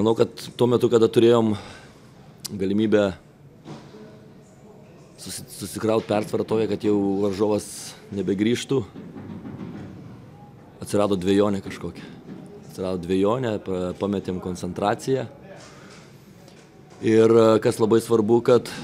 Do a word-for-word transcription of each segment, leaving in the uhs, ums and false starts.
Manau, kad tuo metu, kada turėjom galimybę susikrauti persvarą toje, kad jau varžovas nebegrįžtų, atsirado dvejonė kažkokia. Atsirado dvejonė, pametėm koncentraciją. Ir kas labai svarbu, kad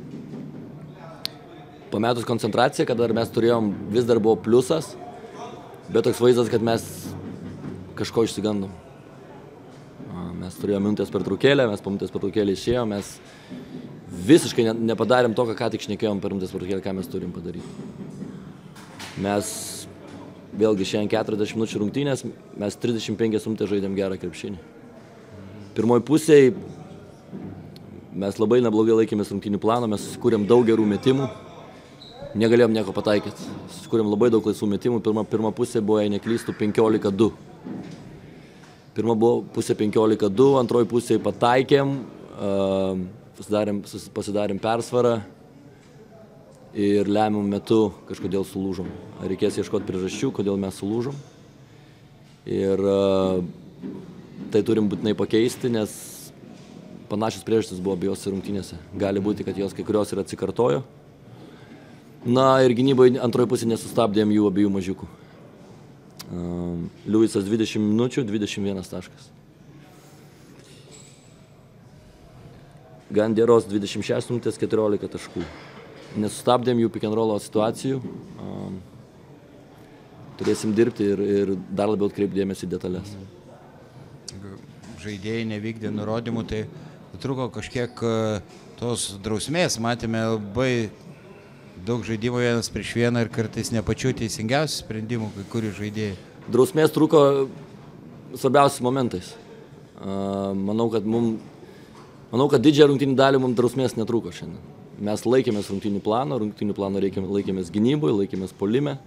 pametus koncentraciją, kada mes turėjom, vis dar buvo pliusas, bet toks vaizdas, kad mes kažko išsigandom. Mes turėjome minutės pertraukėlę, mes po minutės pertraukėlę išėjom, mes visiškai nepadarėm to, ką tik šnekėjom per minutės pertraukėlę, ką mes turim padaryti. Mes vėlgi šiandien keturiasdešimt minučių rungtynės, mes trisdešimt penkias minutės žaidėm gerą krepšinį. Pirmoj pusėj mes labai neblogai laikėmės rungtynių plano, mes susikūrėm daug gerų metimų, negalėjom nieko pataikyti. Susikūrėm labai daug laisvų metimų, pirma, pirma pusė buvo, jei neklystų, penkiolika du. Pirma buvo pusė penkiolika du, antroji pusėje pataikėm, pasidarėm, pasidarėm persvarą ir lemiamų metu kažkodėl sulūžom. Reikės ieškoti priežasčių, kodėl mes sulūžom. Ir tai turim būtinai pakeisti, nes panašios priežastys buvo abiejose rungtynėse. Gali būti, kad jos kai kurios ir atsikartojo. Na ir gynyboje antroji pusė nesustabdėm jų abiejų mažiukų. Liujisas dvidešimt minučių, dvidešimt vienas taškas. Ganderos dvidešimt šešios minutės, keturiolika taškų. Nesustabdėm jų pick and rollo situacijų. Turėsim dirbti ir, ir dar labiau atkreipti dėmesį į detalės. Žaidėjai nevykdė nurodymų, tai trūko kažkiek tos drausmės. Matėme labai daug žaidimų vienas prieš vieną ir kartais ne pačių teisingiausių sprendimų, kai kurių žaidėjai. Drausmės trūko svarbiausiais momentais. Manau, kad, mum, manau, kad didžiąją rungtynių dalį mums drausmės netrūko šiandien. Mes laikėmės rungtynių plano, rungtynių plano laikėmės gynyboje, laikėmės puolime.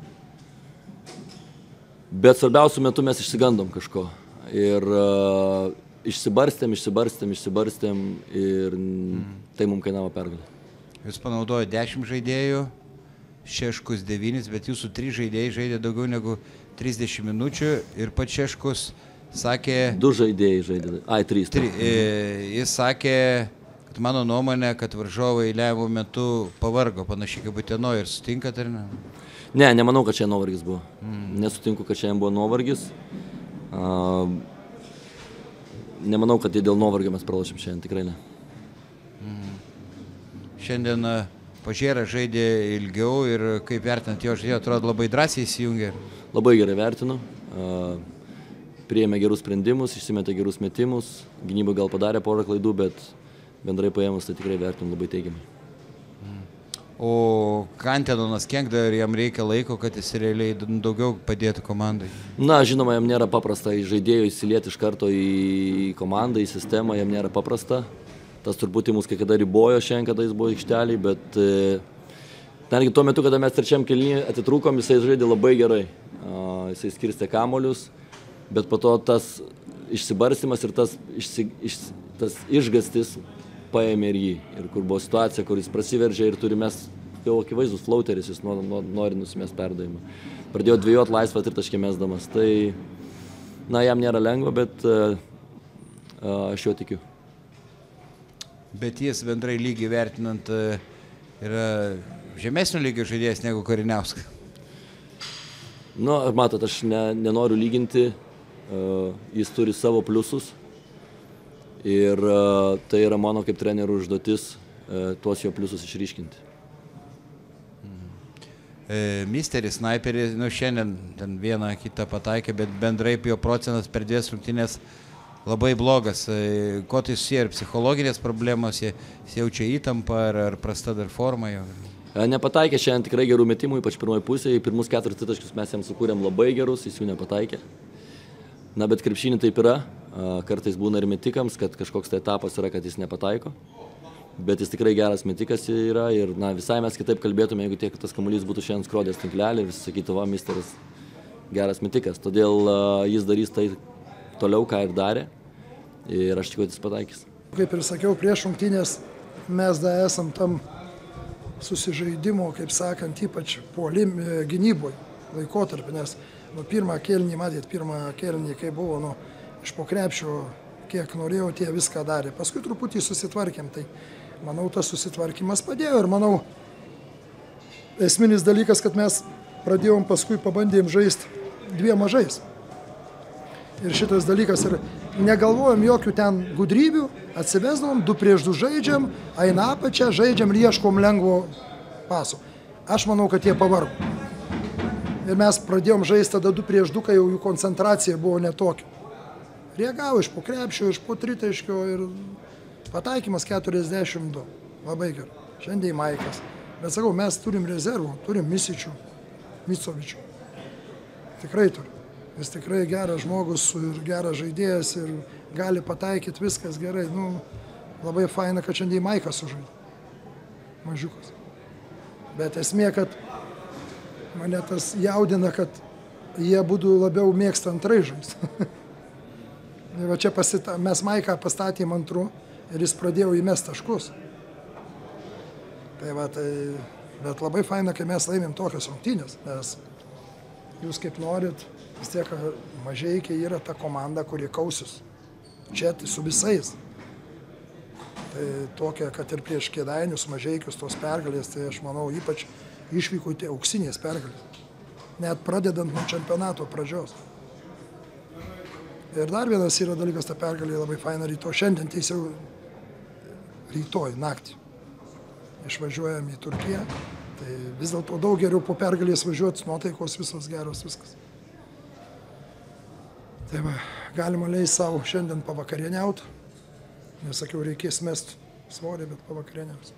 Bet svarbiausių metų mes išsigandom kažko. Ir uh, išsibarstėm, išsibarstėm, išsibarstėm ir mm. tai mums kainavo pergalę. Jūs panaudojo dešimt žaidėjų, Šeškus devynis, bet jūsų trys žaidėjai žaidė daugiau negu trisdešimt minučių ir pats Šeškus sakė... Du žaidėjai žaidė, ai, trys. Tri, e, jis sakė, kad mano nuomonė, kad varžovai lemiamų metu pavargo, panašiai kaip Utenoje, ir sutinkat ar ne? Ne, nemanau, kad šiandien nuovargis buvo. Mm. Nesutinku, kad šiandien buvo nuovargis. Uh, nemanau, kad dėl nuovargio mes pralošėm šiandien, tikrai ne. Šiandien Pažėra žaidė ilgiau ir kaip vertinant jo žaidėjo, atrodo labai drąsiai įsijungė. Labai gerai vertinu. Priėmė gerus sprendimus, išsimetė gerus metimus. Gynyba gal padarė porą klaidų, bet bendrai paėmus tai tikrai vertinu labai teigiamai. O Kantenonas, kiek dar jam reikia laiko, kad jis realiai daugiau padėtų komandai? Na, žinoma, jam nėra paprasta į žaidėjų įsilieti iš karto į komandą, į sistemą, jam nėra paprasta. Tas truputį mus kai kada ribojo šiandien, kada jis buvo aikštelėj, bet e, netgi tuo metu, kada mes trečiam kėlinyje atitrūkom, jisai žaidė labai gerai. A, jisai skirstė kamuolius, bet po to tas išsibarstymas ir tas, išsi, iš, tas išgastis paėmė ir jį. Ir kur buvo situacija, kur jis prasiveržė ir turime jau akivaizdus flauteris, jis nori, nori nusimest perdavimą. Pradėjo dvejot laisvą tritaškį mesdamas. Tai, na, jam nėra lengva, bet a, a, aš jo tikiu. Bet jis bendrai lygį vertinant yra žemesnio lygio žaidėjas negu Kariniauskas. Nu, matot, aš ne, nenoriu lyginti, uh, jis turi savo pliusus ir uh, tai yra mano kaip trenerių užduotis uh, tuos jo pliusus išryškinti. Mhm. E, misteris, snaiperis, nu šiandien ten vieną kitą pataikė, bet bendrai jo procentas per dvies rungtynės labai blogas. Ko tai susiję? Ar psichologinės problemos, jis jaučia įtampą, ar, ar prasta dar forma jau? Nepataikė šiandien tikrai gerų metimų, ypač pirmoje pusėje. Pirmus keturis tritaškius mes jam sukūrėm labai gerus, jis jų nepataikė. Na, bet krepšinį taip yra. Kartais būna ir metikams, kad kažkoks tai etapas yra, kad jis nepataiko. Bet jis tikrai geras metikas yra ir na, visai mes kitaip kalbėtume, jeigu tiek tas kamuolys būtų šiandien skrodęs tinklelį ir visi sakytų, va, misteris geras metikas. Todėl jis darys tai toliau, ką ir darė, ir aš tikiu, kad jis pataikys. Kaip ir sakiau, prieš rungtynės mes dar esam tam susižaidimo, kaip sakant, ypač puolim gynyboje laikotarpį, nes nu, pirmą kėlinį, matėt, pirmą kėlinį, kai buvo nu, iš po krepšio kiek norėjau, tie viską darė. Paskui truputį susitvarkėm, tai manau, tas susitvarkymas padėjo ir manau, esminis dalykas, kad mes pradėjom paskui pabandėm žaisti dviem mažais. Ir šitas dalykas, ir negalvojom jokių ten gudrybių, atsivesdavom, du prieš du žaidžiam, eina apačią, žaidžiam ir ieškom lengvo paso. Aš manau, kad jie pavargo. Ir mes pradėjom žaisti tada du prieš du, kai jau jų koncentracija buvo netokia. Reagavo iš po krepšio, iš po tritaškio ir pataikymas keturiasdešimt du. Labai gerai. Šiandien Maikas. Bet sakau, mes turim rezervų, turim Misičių, Micovičių. Tikrai turim. Jis tikrai geras žmogus ir geras žaidėjas ir gali pataikyti viskas gerai. Nu, labai faina, kad šiandien Maikas sužaidė. Mažiukas. Bet esmė, kad mane tas jaudina, kad jie būtų labiau mėgsta antrai žaisti. Va čia pasita, mes Maiką pastatėm antru ir jis pradėjo įmest taškus. Tai va, tai, bet labai faina, kai mes laimėm tokias rungtynės, nes jūs kaip norit, vis tiek Mažeikiai yra ta komanda, kuri kausis. Čia tai su visais. Tai tokia, kad ir prieš Kėdainius, Mažeikius tos pergalės, tai aš manau, ypač išvyko tie auksinės pergalės. Net pradedant nuo čempionato pradžios. Ir dar vienas yra dalykas, ta pergalė labai faina rytoj. Šiandien teisiau rytoj naktį. Išvažiuojam į Turkiją. Tai vis dėlto daug geriau po pergalės važiuoti, nuotaikos visos geros, viskas. Tai va, galima leisti savo šiandien pavakarieniauti. Nesakiau, reikės mest svorį, bet pavakarieniauti.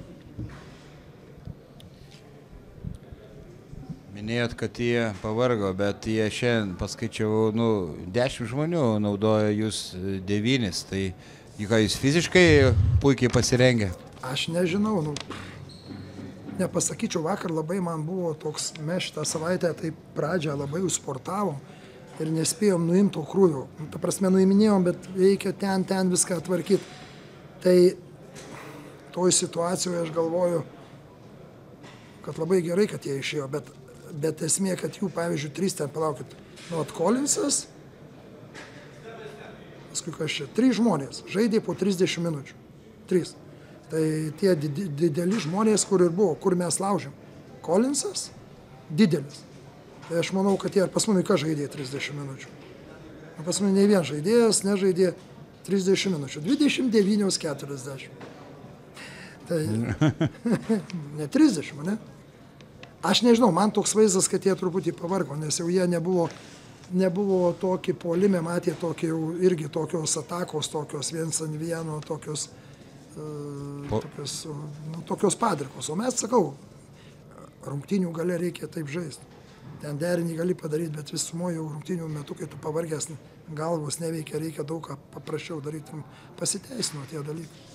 Minėjot, kad jie pavargo, bet jie šiandien, paskaičiavau, nu, dešimt žmonių naudoja jūs devynis, tai ką jūs fiziškai puikiai pasirengę? Aš nežinau, nu, nepasakyčiau, vakar labai man buvo toks, mes šitą savaitę taip pradžią labai užsportavom ir nespėjom nuimti to krūvio. Nu, ta prasme, nuiminėjom, bet reikia ten, ten viską atvarkyti. Tai toj situacijoje aš galvoju, kad labai gerai, kad jie išėjo, bet Bet esmė, kad jų, pavyzdžiui, trys ten, palaukit, nu, Kolinsas, paskui kas čia, trys žmonės, žaidė po trisdešimt minučių, trys. Tai tie dideli žmonės, kur ir buvo, kur mes laužėm. Kolinsas, didelis. Tai aš manau, kad jie pas mane ką žaidė trisdešimt minučių. Pas mane ne vien žaidėjas, nežaidė trisdešimt minučių, dvidešimt devynios keturiasdešimt. Tai ne trisdešimt, ne? Aš nežinau, man toks vaizdas, kad jie truputį pavargo, nes jau jie nebuvo, nebuvo tokį puolime, matė tokį jau irgi tokios atakos, tokios viens ant vieno, tokios, uh, tokios, nu, tokios padrikos. O mes, sakau, rungtynių gale reikia taip žaisti. Ten derinį gali padaryti, bet visumoje jau rungtynių metu, kai tu pavargęs, galvos neveikia, reikia daug ką paprasčiau daryti, pasiteisino tie dalykai.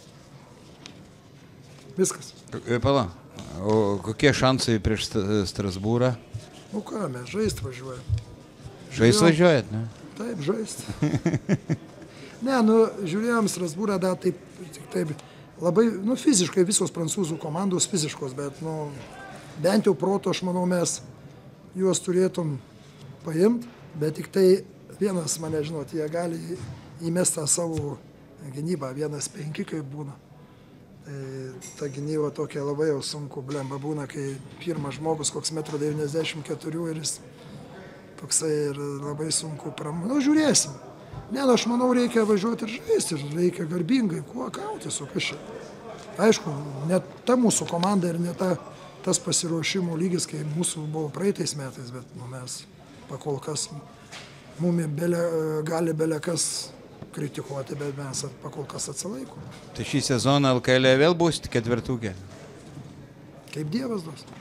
Viskas. Pala. O kokie šansai prieš Strasbūrą? Nu ką, mes žaist važiuojam. Žaist važiuojat, ne? Taip, žaist. Ne, nu, žiūrėjom Strasbūrą, da, taip, taip, labai, nu, fiziškai visos prancūzų komandos fiziškos, bet, nu, bent jau proto, aš manau, mes juos turėtum paimti, bet tik tai vienas, mane, žinot, jie gali įmesti tą savo gynybą, vienas penki, kaip būna. Ta gynyba tokia labai jau sunku, blemba būna, kai pirmas žmogus koks metro devyniasdešimt keturi ir jis toksai ir labai sunku pram... Nu, žiūrėsim. Ne, nu, aš manau, reikia važiuoti ir žaisti, ir reikia garbingai, kuo kautis, o kas čia. Aišku, ne ta mūsų komanda ir ne ta, tas pasiruošimo lygis, kai mūsų buvo praeitais metais, bet nu, mes pakol kas, mumi bele, gali bele kas kritikuoti, bet mes pakol kas atsilaiko. Tai šį sezoną L K L vėl bus ketvirtukė? Kaip Dievas duos.